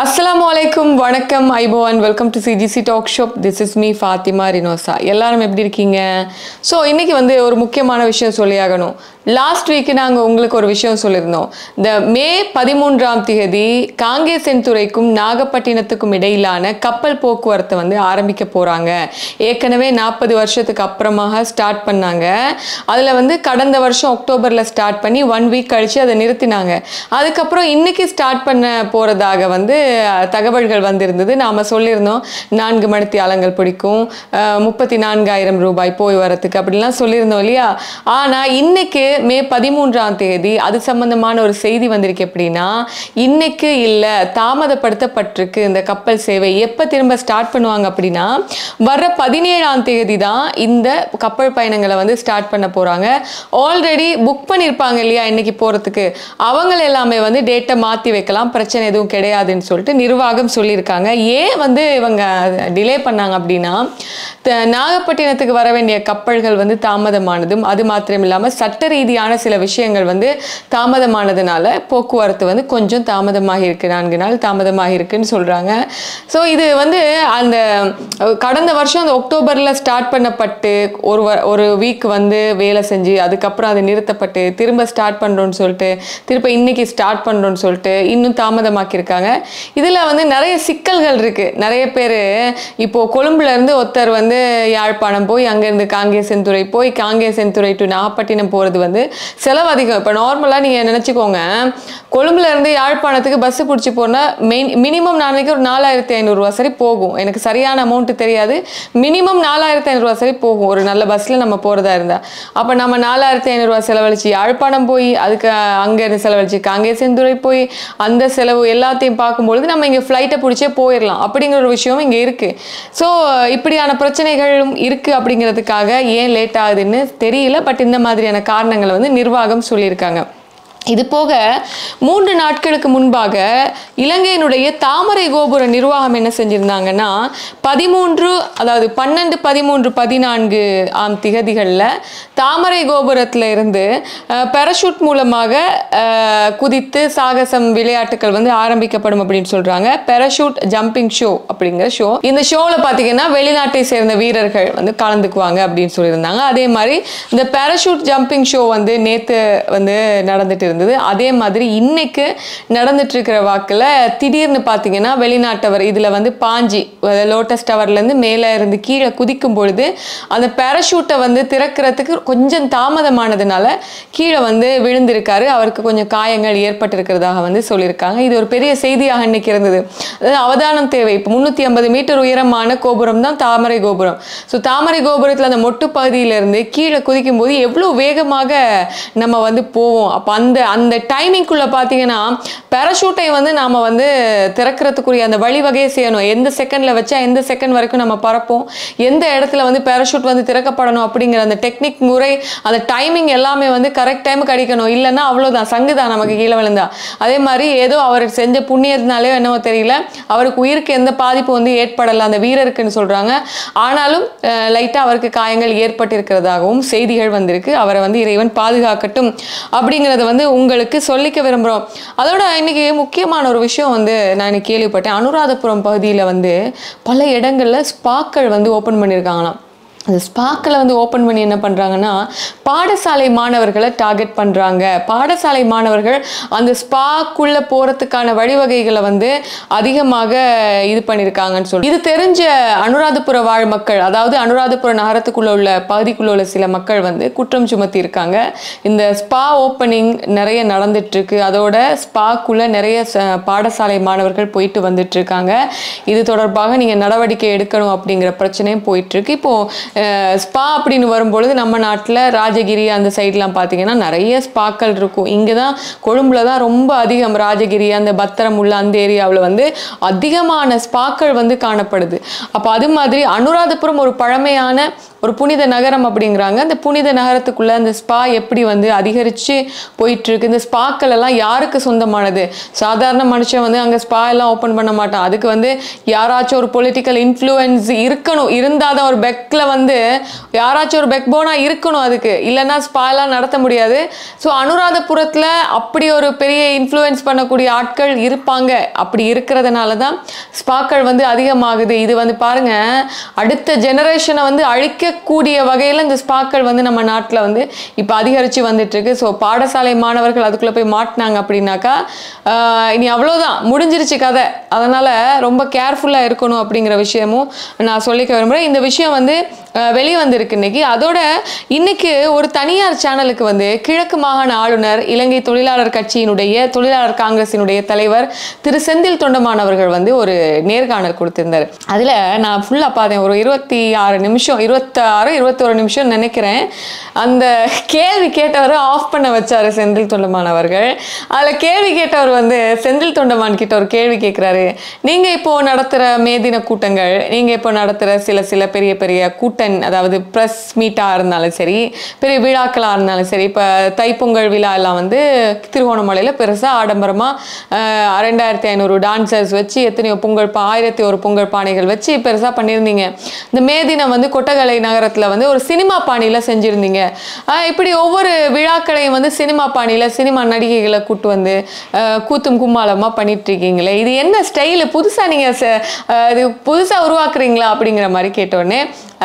Assalamualaikum, வணக்கம், iPhone, welcome to CGC talk shop. This is me Fathima Rinosa. எல்லாரும் எப்படி இருக்கீங்க? ஸோ இன்னைக்கு ஒரு முக்கியமான விஷயம் சொல்லியாகணும். லாஸ்ட் வீக் நாங்கள் உங்களுக்கு ஒரு விஷயம் சொல்லியிருந்தோம். இந்த மே 13 காங்கேசன்துறைக்கும் நாகப்பட்டினத்துக்கும் இடையிலான கப்பல் போக்குவரத்தை ஆரம்பிக்க போகிறாங்க. ஏற்கனவே 40 வருஷத்துக்கு அப்புறமாக ஸ்டார்ட் பண்ணாங்க. அதில் கடந்த வருஷம் அக்டோபரில் ஸ்டார்ட் பண்ணி 1 வீக் கழித்து அதை நிறுத்தினாங்க. அதுக்கப்புறம் இன்னைக்கு ஸ்டார்ட் பண்ண போகிறதாக தகவல்கள் வந்திருந்தது. நாம் சொல்லியிருந்தோம் 4 மணித்தியாலங்கள் பிடிக்கும், 34,000 ரூபாய் போய் வரத்துக்கு அப்படிலாம் சொல்லியிருந்தோம் இல்லையா? ஆனால் இன்னைக்கு மே 13 அது சம்பந்தமான ஒரு செய்தி வந்திருக்கு. எப்படின்னா, இன்னைக்கு இல்லை, தாமதப்படுத்தப்பட்டிருக்கு இந்த கப்பல் சேவை. எப்போ திரும்ப ஸ்டார்ட் பண்ணுவாங்க அப்படின்னா, வர்ற 17 தான் இந்த கப்பல் பயணங்களை ஸ்டார்ட் பண்ண போகிறாங்க. ஆல்ரெடி புக் பண்ணியிருப்பாங்க இல்லையா இன்னைக்கு போகிறதுக்கு, அவங்க எல்லாமே டேட்டை மாற்றி வைக்கலாம், பிரச்சனை எதுவும் கிடையாதுன்னு சொல்லிட்டு நிர்வாகம் சொல்லியிருக்காங்க. ஏன் இவங்க டிலே பண்ணாங்க அப்படின்னா, நாகப்பட்டினத்துக்கு வர வேண்டிய கப்பல்கள் தாமதமானதும், அது மாத்திரம் இல்லாமல் சட்ட ரீதியான சில விஷயங்கள் தாமதமானதுனால போக்குவரத்து கொஞ்சம் தாமதமாக இருக்கு, 4 நாள் தாமதமாக இருக்குன்னு சொல்றாங்க. ஸோ இது அந்த கடந்த வருஷம் அந்த அக்டோபரில் ஸ்டார்ட் பண்ணப்பட்டு ஒரு வீக் வேலை செஞ்சு அதுக்கப்புறம் அது நிறுத்தப்பட்டு திரும்ப ஸ்டார்ட் பண்ணுறோன்னு சொல்லிட்டு திரும்ப இன்னைக்கு ஸ்டார்ட் பண்ணுறோன்னு சொல்லிட்டு இன்னும் தாமதமாக்கியிருக்காங்க. இதில் நிறைய சிக்கல்கள் இருக்குது. நிறைய பேர் இப்போது கொழும்புலேருந்து ஒருத்தர் யாழ்ப்பாணம் போய் அங்கேருந்து காங்கேசன்துறை போய் காங்கேசன்துறை டு நாகப்பட்டினம் போகிறது செலவு அதிகம். இப்போ நார்மலாக நீங்கள் நினச்சிக்கோங்க, கொழும்புலேருந்து யாழ்ப்பாணத்துக்கு பஸ்ஸு பிடிச்சி போனால் மினிமம் நான் நினைக்கிறேன் ஒரு 4,500 ரூபா சரி போகும். எனக்கு சரியான அமௌண்ட்டு தெரியாது, மினிமம் 4,500 ரூபா சரி போகும் ஒரு நல்ல பஸ்ஸில் நம்ம போகிறதா இருந்தால். அப்போ நம்ம 4,500 ரூபா செலவழிச்சு யாழ்ப்பாணம் போய் அதுக்கு அங்கேருந்து செலவழிச்சு காங்கேசன்துறை போய் அந்த செலவு எல்லாத்தையும் பார்க்கும்பொழுது நம்ம இங்கே ஃப்ளைட்டை பிடிச்சே போயிடலாம் அப்படிங்கிற ஒரு விஷயம் இங்கே இருக்குது. ஸோ இப்படியான பிரச்சனைகளும் இருக்குது. அப்படிங்கிறதுக்காக ஏன் லேட் ஆகுதுன்னு தெரியல. பட் இந்த மாதிரியான காரணங்களை நிர்வாகம் சொல்லியிருக்காங்க. இது போக 3 நாட்களுக்கு முன்பாக இலங்கையினுடைய தாமரை கோபுர நிர்வாகம் என்ன செஞ்சிருந்தாங்கன்னா, 12, 13, 14 திகதிகளில் தாமரை கோபுரத்தில் இருந்து பேராஷூட் மூலமாக குதித்து சாகசம் விளையாட்டுகள் ஆரம்பிக்கப்படும் அப்படின்னு சொல்றாங்க. பேராஷூட் ஜம்பிங் ஷோ அப்படிங்கிற ஷோ. இந்த ஷோவில் பார்த்தீங்கன்னா வெளிநாட்டை சேர்ந்த வீரர்கள் கலந்துக்குவாங்க அப்படின்னு சொல்லியிருந்தாங்க. அதே மாதிரி இந்த பேராஷூட் ஜம்பிங் ஷோ நேற்று நடந்துட்டு இருந்தது. அதே மாதிரி இன்னைக்கு நடந்துட்டு இருக்கிற வாக்கில் திடீர்னு பார்த்தீங்கன்னா வெளிநாட்டவர் இதில் பாஞ்சி லோட்டஸ் டவர்லேருந்து மேலே இருந்து கீழே குதிக்கும் பொழுது அந்த பேராஷூட்டை திறக்கிறதுக்கு கொஞ்சம் தாமதமானதுனால கீழே விழுந்திருக்காரு. அவருக்கு கொஞ்சம் காயங்கள் ஏற்பட்டிருக்கிறதாக சொல்லியிருக்காங்க. இது ஒரு பெரிய செய்தியாக இன்னைக்கு இருந்தது. அதாவது அவதானம் தேவை. இப்போ 350 மீட்டர் உயரமான கோபுரம் தான் தாமரை கோபுரம். ஸோ தாமரை கோபுரத்தில் அந்த மொட்டு பகுதியிலிருந்து கீழே குதிக்கும் போது எவ்வளோ வேகமாக நம்ம போவோம். அப்போ அந்த டைமிங்குள்ளே பார்த்தீங்கன்னா பேராஷூட்டை நாம் திறக்கிறதுக்குரிய அந்த வழிவகையை செய்யணும். எந்த செகண்டில் வச்சா எந்த செகண்ட் வரைக்கும் நம்ம பறப்போம், எந்த இடத்துல பேராஷூட் திறக்கப்படணும் அப்படிங்கிற அந்த டெக்னிக் முறை, அந்த டைமிங் எல்லாமே கரெக்ட் டைமுக்கு அடிக்கணும். இல்லைன்னா அவ்வளோதான், சங்குதான் நமக்கு கீழே விழுந்தா. அதே மாதிரி ஏதோ அவர் செஞ்ச புண்ணியத்தினாலே என்னவோ தெரியல, அவருக்கு உயிருக்கு எந்த பாதிப்பு ஏற்படலை அந்த வீரருக்குன்னு சொல்கிறாங்க. ஆனாலும் லைட்டாக அவருக்கு காயங்கள் ஏற்பட்டிருக்கிறதாகவும் செய்திகள் வந்திருக்கு. அவரை இறைவன் பாதுகாக்கட்டும் அப்படிங்கிறத உங்களுக்கு சொல்லிக்க விரும்புகிறோம். அதோட இன்னைக்கு முக்கியமான ஒரு விஷயம் நான் இன்னைக்கு கேள்விப்பட்டேன். அனுராதபுரம் பகுதியில் பல இடங்களில் ஸ்பாக்கள் ஓப்பன் பண்ணியிருக்காங்களாம். அந்த ஸ்பாக்கில் ஓப்பன் பண்ணி என்ன பண்ணுறாங்கன்னா, பாடசாலை மாணவர்களை டார்கெட் பண்ணுறாங்க. பாடசாலை மாணவர்கள் அந்த ஸ்பாக்குள்ளே போகிறதுக்கான வழிவகைகளை அதிகமாக இது பண்ணியிருக்காங்கன்னு சொல்லி இது தெரிஞ்ச அனுராதபுர வாழ் மக்கள், அதாவது அனுராதபுர நகரத்துக்குள்ளே உள்ள பகுதிக்குள்ளே உள்ள சில மக்கள் குற்றம் சுமத்தி இருக்காங்க. இந்த ஸ்பா ஓப்பனிங் நிறைய நடந்துட்டுருக்கு, அதோட ஸ்பாக்குள்ளே நிறைய பாடசாலை மாணவர்கள் போயிட்டு வந்துட்டுருக்காங்க. இது தொடர்பாக நீங்கள் நடவடிக்கை எடுக்கணும் அப்படிங்கிற பிரச்சனையும் போயிட்டுருக்கு. இப்போது ஸ்பா அப்படின்னு வரும்பொழுது நம்ம நாட்டில் ராஜகிரி அந்த சைட்லாம் பார்த்தீங்கன்னா நிறைய ஸ்பாக்கள் இருக்கும். இங்கே தான் கொழும்புல தான் ரொம்ப அதிகம். ராஜகிரி அந்த பத்திரம் உள்ள அந்த ஏரியாவில் அதிகமான ஸ்பாக்கள் காணப்படுது. அப்போ அது மாதிரி அனுராதபுரம் ஒரு பழமையான ஒரு புனித நகரம் அப்படிங்கிறாங்க. அந்த புனித நகரத்துக்குள்ள அந்த ஸ்பா எப்படி அதிகரித்து போயிட்டுருக்கு. இந்த ஸ்பாக்கள் எல்லாம் யாருக்கு சொந்தமானது? சாதாரண மனுஷன் அங்கே ஸ்பா எல்லாம் ஓப்பன் பண்ண மாட்டான். அதுக்கு யாராச்சும் ஒரு பொலிட்டிக்கல் இன்ஃப்ளூயன்ஸ் இருக்கணும். இருந்தால் தான் ஒரு பெக்கில் வந்து யாராச்சும் ஒரு பெக்போனாக இருக்கணும், அதுக்கு இல்லைன்னா ஸ்பாலாம் நடத்த முடியாது. ஸோ அனுராதபுரத்தில் அப்படி ஒரு பெரிய இன்ஃப்ளூயன்ஸ் பண்ணக்கூடிய ஆட்கள் இருப்பாங்க. அப்படி இருக்கிறதுனால தான் ஸ்பாக்கள் வந்து அதிகமாகுது. இது வந்து பாருங்க, அடுத்த ஜெனரேஷனை வந்து அழிக்கக்கூடிய வகையில் இந்த ஸ்பாக்கள் வந்து நம்ம நாட்டில் வந்து இப்போ அதிகரித்து வந்துட்டு இருக்கு. ஸோ பாடசாலை மாணவர்கள் அதுக்குள்ளே போய் மாட்டினாங்க அப்படின்னாக்கா இனி அவ்வளோதான், முடிஞ்சிருச்சு கதை. அதனால் ரொம்ப கேர்ஃபுல்லாக இருக்கணும் அப்படிங்கிற விஷயமும் நான் சொல்லிக்க விரும்புகிறேன். இந்த விஷயம் வந்து வெளியே வந்திருக்கு இன்னைக்கு. அதோட இன்னைக்கு ஒரு தனியார் சேனலுக்கு வந்து கிழக்கு மாகாண ஆளுநர், இலங்கை தொழிலாளர் கட்சியினுடைய தொழிலாளர் காங்கிரசினுடைய தலைவர் திரு செந்தில் தொண்டமான் அவர்கள் வந்து ஒரு நேர்காணல் கொடுத்திருந்தார். அதில் நான் ஃபுல்லாக பார்த்தேன். ஒரு 26 நிமிஷம் 21 நிமிஷம் நினைக்கிறேன். அந்த கேள்வி கேட்டவர் ஆஃப் பண்ண வச்சார் செந்தில் தொண்டமான் அவர்கள். அதில் கேள்வி கேட்டவர் வந்து செந்தில் தொண்டமான் கிட்ட ஒரு கேள்வி கேட்குறாரு. நீங்கள் இப்போ நடத்துகிற மேதின கூட்டங்கள், நீங்கள் இப்போ நடத்துகிற சில பெரிய பெரிய அதாவது ப்ரெஸ் மீட்டாக இருந்தாலும் சரி, பெரிய விழாக்களாக இருந்தாலும் சரி, இப்போ தைப்பொங்கல் விழா எல்லாம் வந்து திருகோணமலையில் பெருசாக ஆடம்பரமாக 2500 டான்சர்ஸ் வச்சு எத்தனையோ 1001 பொங்கல் பானைகள் வச்சு பெருசாக பண்ணியிருந்தீங்க. இந்த மே தினம் வந்து கொட்டகலை நகரத்தில் வந்து ஒரு சினிமா பாணியில் செஞ்சுருந்தீங்க. இப்படி ஒவ்வொரு விழாக்களையும் வந்து சினிமா பாணியில் சினிமா நடிகைகளை கூட்டு வந்து கூத்தும் கும்மாளமாக பண்ணிட்டு இருக்கீங்களே, இது என்ன ஸ்டைலு, புதுசாக நீங்கள் இது புதுசாக உருவாக்குறீங்களா அப்படிங்கிற மாதிரி கேட்டோடனே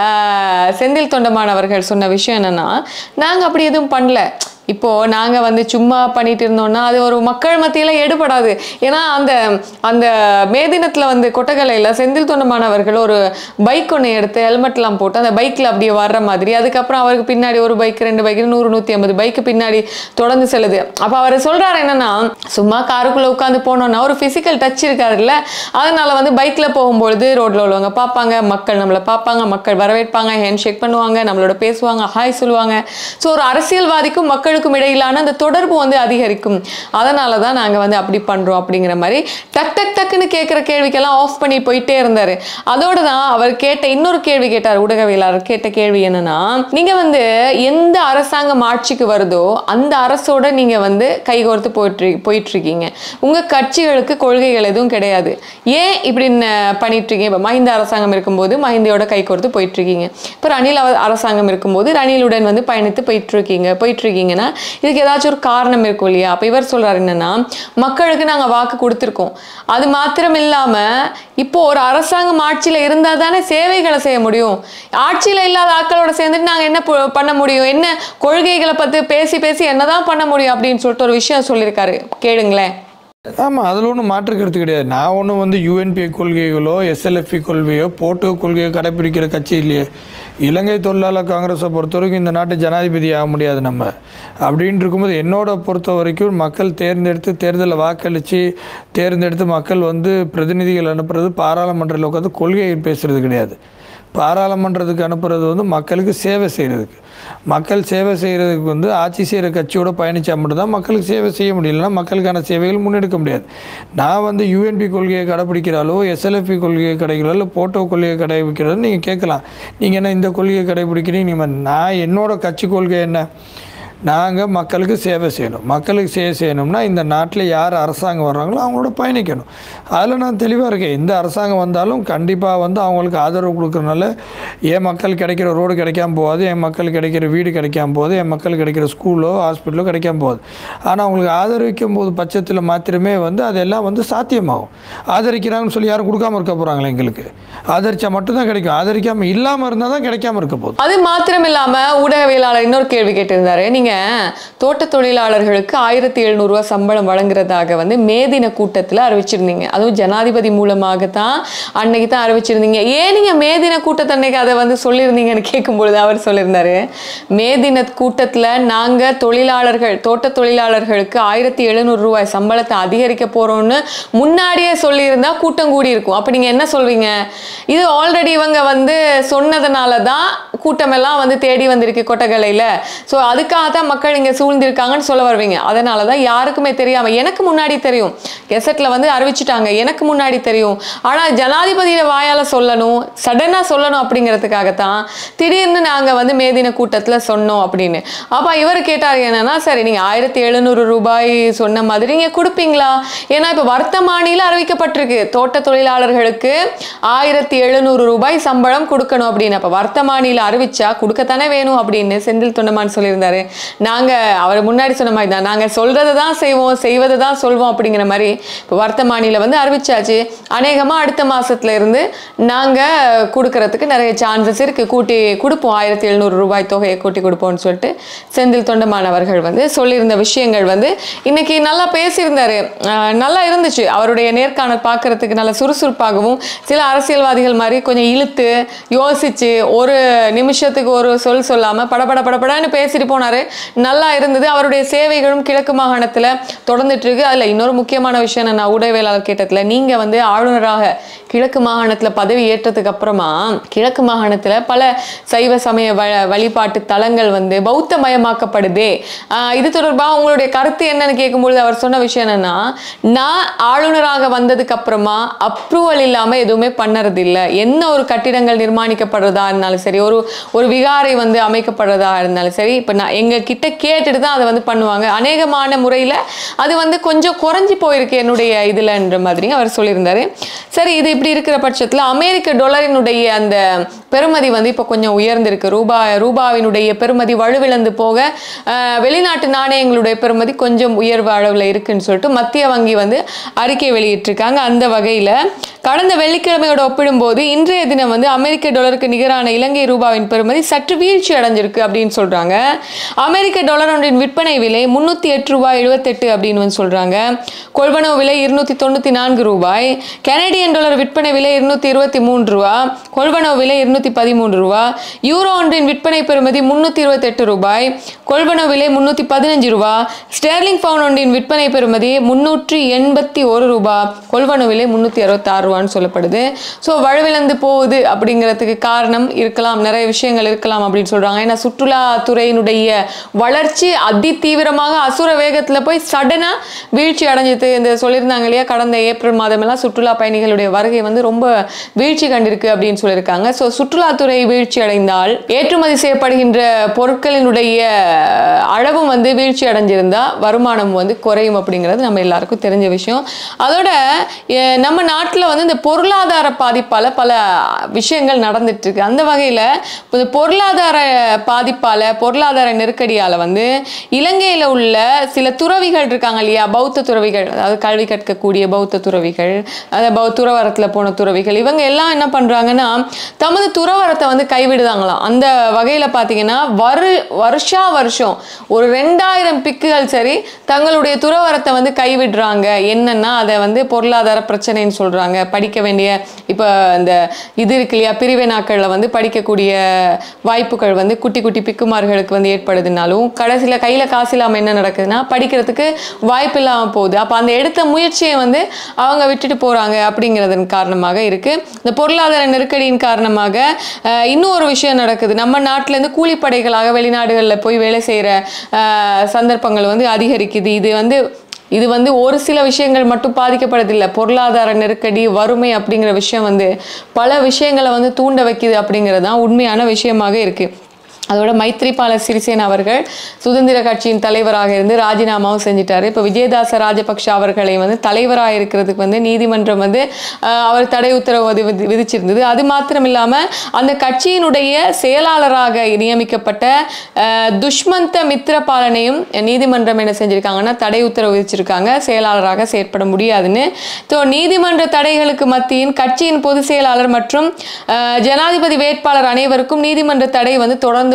செந்தில் தொண்டமான் அவர்கள் சொன்ன விஷயம் என்னன்னா, நாங்கள் அப்படி எதுவும் பண்ணல. இப்போது நாங்கள் வந்து சும்மா பண்ணிட்டு இருந்தோம்னா அது ஒரு மக்கள் மத்தியில் எடுபடாது. ஏன்னா அந்த மே தினத்தில் வந்து கொட்டகலையில் செந்தில் தொண்டமான் அவர்கள் ஒரு பைக் ஒன்று எடுத்து ஹெல்மெட்லாம் போட்டு அந்த பைக்கில் அப்படியே வர்ற மாதிரி, அதுக்கப்புறம் அவருக்கு பின்னாடி ஒரு பைக் 2 பைக் 100-150 பைக்கு பின்னாடி தொடர்ந்து செல்லுது. அப்போ அவர் சொல்கிறார் என்னன்னா, சும்மா காருக்குள்ளே உட்காந்து போனோன்னா ஒரு ஃபிசிக்கல் டச் இருக்காதுல்ல, அதனால வந்து பைக்கில் போகும்பொழுது ரோட்டில் உள்ளவங்க பார்ப்பாங்க, மக்கள் நம்மளை பார்ப்பாங்க, மக்கள் வரவேற்பாங்க, ஹேண்ட் ஷேக் பண்ணுவாங்க, நம்மளோட பேசுவாங்க, ஹாய் சொல்லுவாங்க. ஸோ ஒரு அரசியல்வாதிக்கும் மக்கள் இடையிலான அந்த தொடர்பு வந்து அதிகரிக்கும். அதனால தான் நாங்கள் வந்து அப்படி பண்றோம் அப்படிங்கிற மாதிரி டக்குன்னு கேட்குற கேள்விக்கெல்லாம் ஆஃப் பண்ணி போயிட்டே இருந்தாரு. அதோட தான் அவர் கேட்ட இன்னொரு கேள்வி கேட்டார். ஊடகவியலாளர் கேட்ட கேள்வி என்னன்னா, நீங்க வந்து எந்த அரசாங்கம் ஆட்சிக்கு வருதோ அந்த அரசோட நீங்க வந்து கைகோர்த்து போயிட்டு இருக்கீங்க. உங்க கட்சிகளுக்கு கொள்கைகள் எதுவும் கிடையாது. ஏன் இப்படி பண்ணிட்டு இருக்கீங்க? இப்போ மஹிந்த அரசாங்கம் இருக்கும்போது மஹிந்தையோட கைகோர்த்து போயிட்டு இருக்கீங்க. இப்போ ரணில் அரசாங்கம் இருக்கும்போது ரணிலுடன் வந்து பயணித்து போயிட்டு இருக்கீங்கன்னா இதுக்கு ஏதாச்சும் ஒரு காரணம் இருக்கும் இல்லையா? அப்போ இவர் சொல்றாரு என்னன்னா, மக்களுக்கு நாங்கள் வாக்கு கொடுத்துருக்கோம். அது மாத்திரம் இல்லாமல் இப்போ ஒரு அரசாங்கம் ஆட்சியில் இருந்தால் தானே சேவைகளை செய்ய முடியும். ஆட்சியில் இல்லாத ஆட்களோட சேர்ந்துட்டு நாங்கள் என்ன பண்ண முடியும், என்ன கொள்கைகளை பற்றி பேசி என்னதான் பண்ண முடியும் அப்படின்னு சொல்லிட்டு ஒரு விஷயம் சொல்லியிருக்காரு. கேளுங்களேன். ஆமாம், அதில் ஒன்றும் மாற்று கருத்து கிடையாது. நான் ஒன்றும் வந்து யூஎன்பிஐ கொள்கைகளோ எஸ்எல்எஃப்பி கொள்கையோ போட்டோ கொள்கையோ கடைப்பிடிக்கிற கட்சி இல்லையே. இலங்கை தொழிலாளர் காங்கிரஸை பொறுத்த வரைக்கும் இந்த நாட்டு ஜனாதிபதி ஆக முடியாது நம்ம. அப்படின்னு இருக்கும்போது என்னோட பொறுத்த வரைக்கும் மக்கள் தேர்தலில் வாக்களித்து தேர்ந்தெடுத்து மக்கள் வந்து பிரதிநிதிகள் அனுப்புறது பாராளுமன்றத்தில் உட்காந்து கொள்கையை பேசுகிறது கிடையாது. பாராளுமன்றத்துக்கு அனுப்புறது வந்து மக்களுக்கு சேவை செய்கிறதுக்கு. மக்கள் சேவை செய்கிறதுக்கு வந்து ஆட்சி செய்கிற கட்சியோட பயணித்தா மட்டும்தான் மக்களுக்கு சேவை செய்ய முடியலன்னா மக்களுக்கான சேவைகள் முன்னெடுக்க முடியாது. நான் வந்து யூஎன்பி கொள்கையை கடைப்பிடிக்கிறாலோ எஸ்எல்எஃப்பி கொள்கையை கடைபிடிக்கிறாலோ இல்லை போட்டோ கொள்கையை கடைபிடிக்கிறது நீங்கள் கேட்கலாம். நீங்கள் என்ன இந்த கொள்கையை கடைபிடிக்கிறீங்க? நீங்கள் நான் என்னோடய கட்சி கொள்கை என்ன? நாங்கள் மக்களுக்கு சேவை செய்யணும். மக்களுக்கு சேவை செய்யணும்னா இந்த நாட்டில் யார் அரசாங்கம் வர்றாங்களோ அவங்களோட பயணிக்கணும். அதில் நான் தெளிவாக இருக்கேன். எந்த அரசாங்கம் வந்தாலும் கண்டிப்பாக வந்து அவங்களுக்கு ஆதரவு கொடுக்குறதுனால என் மக்கள் கிடைக்கிற ரோடு கிடைக்காம போகாது, என் மக்கள் கிடைக்கிற வீடு கிடைக்காம போகுது, என் மக்கள் கிடைக்கிற ஸ்கூலோ ஹாஸ்பிட்டலோ கிடைக்காம போகுது. ஆனால் அவங்களுக்கு ஆதரிக்கும் போது பட்சத்தில் மாத்திரமே வந்து அதெல்லாம் வந்து சாத்தியமாகும். ஆதரிக்கிறாங்கன்னு சொல்லி யாரும் கொடுக்காம இருக்க போகிறாங்களே? எங்களுக்கு ஆதரிச்சா மட்டும்தான் கிடைக்கும். ஆதரிக்காமல் இல்லாமல் இருந்தால் தான் கிடைக்காம இருக்க போகுது. அது மாத்திரம் இல்லாமல் ஊடகவியலாளர் இன்னொரு கேள்வி கேட்டிருந்தாரு. நீங்கள் தோட்ட தொழிலாளர்களுக்கு 1700 ரூபாய் சம்பளம் வழங்குறதாக வந்து மேதின கூட்டத்தில் அறிவிச்சிருந்தீங்க. அதுவும் ஜனாதிபதி மூலமாகத்தான் அன்னைக்கு தான் அறிவிச்சிருந்தீங்க. ஏன் நீங்கள் மேதின கூட்டத்தை அன்னைக்கு அதை வந்து சொல்லியிருந்தீங்கன்னு கேட்கும்பொழுது அவர் சொல்லியிருந்தாரு, மேதின கூட்டத்தில் நாங்கள் தோட்ட தொழிலாளர்களுக்கு 1700 ரூபாய் சம்பளத்தை அதிகரிக்க போகிறோன்னு முன்னாடியே சொல்லியிருந்தா கூட்டம் கூடி இருக்கும். அப்போ நீங்கள் என்ன சொல்வீங்க? இது ஆல்ரெடி இவங்க வந்து சொன்னதுனால தான் கூட்டமெல்லாம் வந்து தேடி வந்திருக்கு கொட்டகலையில். ஸோ அதுக்காக தான் மக்கள் இங்கே சூழ்ந்திருக்காங்கன்னு சொல்ல வருவீங்க. அதனால தான் யாருக்குமே தெரியாமல், எனக்கு முன்னாடி தெரியும், கெசட்டில் வந்து அறிவிச்சிட்டாங்க, எனக்கு முன்னாடி தெரியும், ஆனால் ஜனாதிபதியோட வாயால் சொல்லணும், சடனாக சொல்லணும் அப்படிங்கிறதுக்காகத்தான் திடீர்னு நாங்கள் வந்து மே தின கூட்டத்தில் சொன்னோம் அப்படின்னு. அப்போ இவர் கேட்டார் என்னன்னா, சரி நீங்கள் 1700 ரூபாய் சொன்ன மாதிரி நீங்கள் கொடுப்பீங்களா? ஏன்னா இப்போ வர்த்தமானியில் அறிவிக்கப்பட்டிருக்கு தோட்ட தொழிலாளர்களுக்கு 1700 ரூபாய் சம்பளம் கொடுக்கணும் அப்படின்னு. அப்போ வர்த்தமானியில் அறிவிச்சா கொடுக்கத்தானே வேணும் அப்படின்னு செந்தில் தொண்டமான் சொல்லியிருந்தாரு. நாங்கள் அவர் முன்னாடி சொன்ன மாதிரி தான், நாங்கள் சொல்றதை தான் செய்வோம், செய்வதை தான் சொல்வோம் அப்படிங்கிற மாதிரி இப்போ வர்த்தமானியில் வந்து அறிவிச்சாச்சு. அநேகமாக அடுத்த மாசத்துல இருந்து நாங்கள் கொடுக்கறதுக்கு நிறைய சான்சஸ் இருக்கு, கூட்டி கொடுப்போம், 1700 ரூபாய் தொகையை கூட்டி கொடுப்போம்னு சொல்லிட்டு செந்தில் தொண்டமான் அவர்கள் வந்து சொல்லியிருந்த விஷயங்கள் வந்து இன்னைக்கு நல்லா பேசியிருந்தாரு. நல்லா இருந்துச்சு அவருடைய நேர்காணல் பார்க்கறதுக்கு. நல்ல சுறுசுறுப்பாகவும், சில அரசியல்வாதிகள் மாதிரி கொஞ்சம் இழுத்து யோசிச்சு ஒரு நிமிஷத்துக்கு ஒரு சொல் சொல்லாமல் படபடன்னு பேசிட்டு போனாரு. நல்லா இருந்தது. அவருடைய சேவைகளும் கிழக்கு மாகாணத்தில் தொடர்ந்துட்டு இருக்கு. அதில் இன்னொரு முக்கியமான விஷயம், நான் ஊடகவியலாளர் கேட்டதில், நீங்கள் வந்து ஆளுநராக கிழக்கு மாகாணத்தில் பதவி ஏற்றதுக்கு அப்புறமா கிழக்கு மாகாணத்தில் பல சைவ சமய வழிபாட்டு தலங்கள் வந்து பௌத்தமயமாக்கப்படுதே, இது தொடர்பாக உங்களுடைய கருத்து என்னன்னு கேட்கும்பொழுது அவர் சொன்ன விஷயம் என்னன்னா, நான் ஆளுநராக வந்ததுக்கு அப்புறமா அப்ரூவல் இல்லாமல் எதுவுமே பண்ணறது இல்லை. என்ன ஒரு கட்டிடங்கள் நிர்மாணிக்கப்படுறதா இருந்தாலும் சரி, ஒரு விகாரை வந்து அமைக்கப்படுறதா இருந்தாலும் சரி, இப்போ நான் எங்கள் கிட்ட கேட்டுட்டு தான் அதை வந்து பண்ணுவாங்க. அநேகமான முறையில் அது வந்து கொஞ்சம் குறைஞ்சி போயிருக்கு என்னுடைய இதுலன்ற மாதிரி அவர் சொல்லியிருந்தாரு. சரி, இது இப்படி இருக்கிற பட்சத்தில் அமெரிக்க டாலரினுடைய அந்த பெறுமதி வந்து இப்போ கொஞ்சம் உயர்ந்திருக்கு. ரூபாவினுடைய பெறுமதி வலுவிழந்து போக வெளிநாட்டு நாணயங்களுடைய பெறுமதி கொஞ்சம் உயர்வு அளவில் இருக்குன்னு சொல்லிட்டு மத்திய வங்கி வந்து அறிக்கை வெளியிட்டிருக்காங்க. அந்த வகையில் கடந்த வெள்ளிக்கிழமையோட ஒப்பிடும்போது இன்றைய தினம் வந்து அமெரிக்க டாலருக்கு நிகரான இலங்கை ரூபாவின் பெறுமதி சற்று வீழ்ச்சி அடைஞ்சிருக்கு அப்படின்னு சொல்றாங்க. அமெரிக்க டாலர் ஒன்றின் விற்பனை விலை 308 ரூபாய் 78 அப்படின்னு வந்து சொல்றாங்க. கொள்வனவு விலை 294 ரூபாய். கனடியன் டாலர் விற்பனை விலை 223 ரூபா. கொள்வனவு விலை 213 ரூபா. யூரோ ஒன்றின் விற்பனை பெறுமதி 328 ரூபாய். கொள்வனவு விலை 315 ரூபா. ஸ்டெர்லிங் பவுண்ட் ஒன்றின் விற்பனை பெறுமதி 381 ரூபா. கொள்வனவு விலை 366 ரூபான்னு சொல்லப்படுது. ஸோ வலுவிழந்து போகுது அப்படிங்கிறதுக்கு காரணம் இருக்கலாம், நிறைய விஷயங்கள் இருக்கலாம் அப்படின்னு சொல்றாங்க. ஏன்னா சுற்றுலாத்துறையினுடைய வளர்ச்சி அதி தீவிரமாக அசுர வேகத்தில் போய் சடனா வீழ்ச்சி அடைஞ்சது. இந்த சொல்லியிருந்தாங்க இல்லையா, கடந்த ஏப்ரல் மாதம் எல்லாம் சுற்றுலா பயணிகளுடைய வருகை வந்து ரொம்ப வீழ்ச்சி கண்டிருக்கு அப்படின்னு சொல்லியிருக்காங்க. ஸோ சுற்றுலாத்துறை வீழ்ச்சி அடைந்தால் ஏற்றுமதி செய்யப்படுகின்ற பொருட்களினுடைய அளவும் வந்து வீழ்ச்சி அடைஞ்சிருந்தா வருமானம் வந்து குறையும் அப்படிங்கிறது நம்ம எல்லாருக்கும் தெரிஞ்ச விஷயம். அதோட நம்ம நாட்டில் வந்து இந்த பொருளாதார பாதிப்பால் பல விஷயங்கள் நடந்துட்டு இருக்கு. அந்த வகையில் பொருளாதார பாதிப்பால், பொருளாதார நெருக்கடியால் வந்து இலங்கையில் உள்ள சில துறவிகள் இருக்காங்க இல்லையா, பௌத்த துறவிகள், அதாவது கல்வி கற்கக்கூடிய பௌத்த துறவிகள், அதாவது துறவரத்தில் போன துறவிகள், இவங்க எல்லாம் என்ன பண்ணுறாங்கன்னா தமது துறவரத்தை வந்து கைவிடுதாங்களாம். அந்த வகையில் பார்த்தீங்கன்னா வருஷம் ஒரு 2000 பிக்குகள் சரி தங்களுடைய துறவரத்தை வந்து கைவிடுறாங்க. என்னன்னா அதை வந்து பொருளாதார பிரச்சனைன்னு சொல்கிறாங்க. படிக்க வேண்டிய இப்போ இந்த இது இருக்கு இல்லையா, பிரிவினாக்களில் வந்து படிக்கக்கூடிய வாய்ப்புகள் வந்து குட்டி குட்டி பிக்குமார்களுக்கு வந்து ஏற்படுதுனாலும் கடைசியில் கையில் காசு இல்லாமல் என்ன நடக்குதுன்னா படிக்கிறதுக்கு வாய்ப்பு இல்லாமல் போகுது. அப்போ அந்த எடுத்த முயற்சியை வந்து அவங்க விட்டுட்டு போகிறாங்க அப்படிங்கிறதன் காரணமாக இருக்குது. இந்த பொருளாதார நெருக்கடியின் காரணமாக இன்னும் ஒரு விஷயம் நடக்குது. நம்ம நாட்டிலேருந்து கூலிப்படைகளாக வெளிநாடுகளில் போய் வேலை செய்கிற சந்தர்ப்பங்கள் வந்து அதிகரிக்குது. இது வந்து ஒரு சில விஷயங்கள் மட்டும் பாதிக்கப்படுறதில்லை. பொருளாதார நெருக்கடி, வறுமை அப்படிங்கிற விஷயம் வந்து பல விஷயங்களை வந்து தூண்ட வைக்குது அப்படிங்கிறது தான் உண்மையான விஷயமாக இருக்குது. அதோட மைத்ரிபால சிறிசேன அவர்கள் சுதந்திர கட்சியின் தலைவராக இருந்து ராஜினாமாவும் செஞ்சிட்டாரு. இப்போ விஜயதாச ராஜபக்ஷ அவர்களை வந்து தலைவராக இருக்கிறதுக்கு வந்து நீதிமன்றம் வந்து அவர் தடை உத்தரவு விதிச்சிருந்தது. அது மாத்திரம் இல்லாமல் அந்த கட்சியினுடைய செயலாளராக நியமிக்கப்பட்ட துஷ்மந்த மித்ரபாலனையும் நீதிமன்றம் என்ன செஞ்சிருக்காங்கன்னா தடை உத்தரவு விதிச்சிருக்காங்க, செயலாளராக செயற்பட முடியாதுன்னு. ஸோ நீதிமன்ற தடைகளுக்கு மத்தியின் கட்சியின் பொதுச் செயலாளர் மற்றும் ஜனாதிபதி வேட்பாளர் அனைவருக்கும் நீதிமன்ற தடை வந்து தொடர்ந்து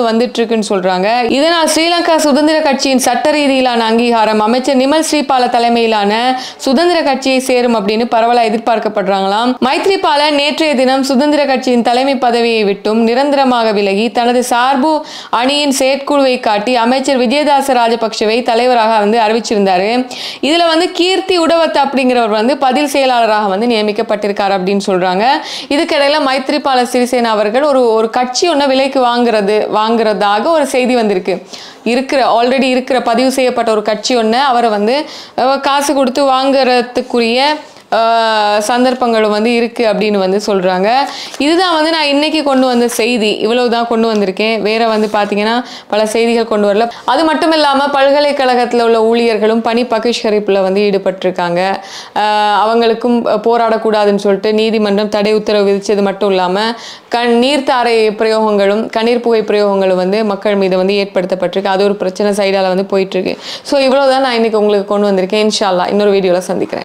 வந்து வந்துட்டு இருக்குன்னு சொல்றாங்க. இதனால் ஸ்ரீலங்கா சுதந்திர கட்சியின் சட்ட ரீதியிலான அங்கீகாரம் அமைச்சர் நிமல் ஸ்ரீபால தலைமையிலான சுதந்திர கட்சியை சேரும் அப்படின்னு பரவலா எதிர்பார்க்கப்படுறாங்களாம். மைத்ரிபால நேற்றைய தினம் சுதந்திர கட்சியின் தலைமை பதவியை விட்டும் நிரந்தரமாக விலகி தனது சார்பு அணியின் செயற்குழுவை காட்டி அமைச்சர் விஜயதாச ராஜபக்ஷவை தலைவராக வந்து அறிவிச்சிருந்தாரு. இதுல வந்து கீர்த்தி உடவத் அப்படிங்கிறவர் வந்து பதில் செயலாளராக வந்து நியமிக்கப்பட்டிருக்காரு அப்படின்னு சொல்றாங்க. இதுக்கிடையில மைத்ரிபால சிறிசேனா அவர்கள் ஒரு கட்சி ஒன்று விலைக்கு வாங்குறதாக ஒரு செய்தி வந்திருக்கு. ஆல்ரெடி இருக்கிற பதிவு செய்யப்பட்ட ஒரு கட்சி ஒன்று அவரை வந்து காசு கொடுத்து வாங்குறதுக்குரிய சந்தர்ப்பங்களும் வந்து இருக்குது அப்படின்னு வந்து சொல்கிறாங்க. இதுதான் வந்து நான் இன்னைக்கு கொண்டு வந்த செய்தி. இவ்வளவு தான் கொண்டு வந்திருக்கேன். வேற வந்து பார்த்தீங்கன்னா பல செய்திகள் கொண்டு வரல. அது மட்டும் இல்லாமல் பல்கலைக்கழகத்தில் உள்ள ஊழியர்களும் பணி பகிஷ்கரிப்பில் வந்து ஈடுபட்டிருக்காங்க. அவங்களுக்கும் போராடக்கூடாதுன்னு சொல்லிட்டு நீதிமன்றம் தடை உத்தரவு விதித்தது மட்டும் இல்லாமல் நீர்த்தாரை பிரயோகங்களும் கண்ணீர் புகை பிரயோகங்களும் வந்து மக்கள் மீது வந்து ஏற்படுத்தப்பட்டிருக்கு. அது ஒரு பிரச்சனை சைடால் வந்து போயிட்டுருக்கு. ஸோ இவ்வளோ தான் நான் இன்னைக்கு உங்களுக்கு கொண்டு வந்திருக்கேன். இன்ஷா அல்லாஹ் இன்னொரு வீடியோவில் சந்திக்கிறேன்.